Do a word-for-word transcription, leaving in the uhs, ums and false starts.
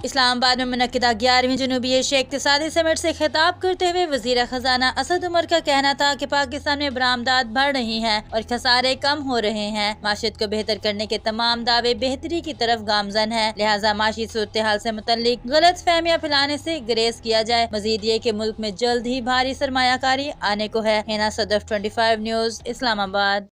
इस्लामाबाद में मुनक्किदा ग्यारहवीं जनूबी एशिया इक्तिसादी समिट से खिताब करते हुए वजीर खजाना असद उमर का कहना था कि पाकिस्तान में बरामदात बढ़ रही हैं और खसारे कम हो रहे हैं। माशियत को बेहतर करने के तमाम दावे बेहतरी की तरफ गामजन है, लिहाजा माशी सूरत हाल से मुतल्लिक गलत फहमियाँ फैलाने से गुरेज किया जाए। मजीद ये कि मुल्क में जल्द ही भारी सरमायाकारी आने को है। हिना सदफ पच्चीस न्यूज इस्लामाबाद।